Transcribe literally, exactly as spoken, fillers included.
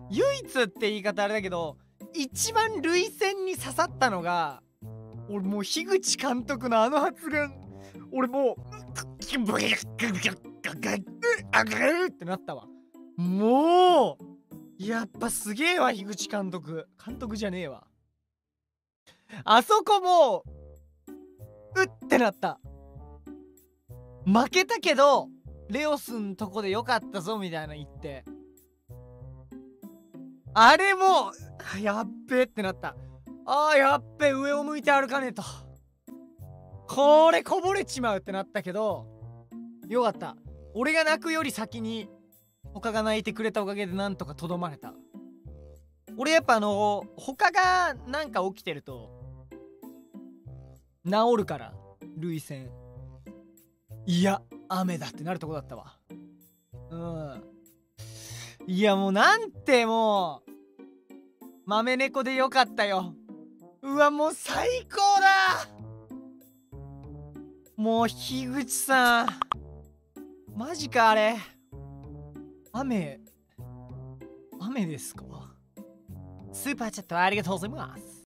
唯一って言い方あれだけど、一番涙腺に刺さったのが、俺もう樋口監督のあの発言、俺もうってなったわ。もうやっぱすげえわ樋口監督。監督じゃねえわ。あそこもうってなった。負けたけどレオスんとこでよかったぞみたいな言って、あれもやっべってなった。あーやっべ、上を向いて歩かねえと、これこぼれちまうってなったけど、よかった。俺が泣くより先に他が泣いてくれたおかげでなんとかとどまれた。俺やっぱあの他がなんか起きてると治るから、涙腺。いや雨だってなるとこだったわ。うん。いやもうなんてもう豆猫でよかったよ。うわもう最高だ。もう樋口さんマジか。あれ雨雨ですか。スーパーチャットありがとうございます。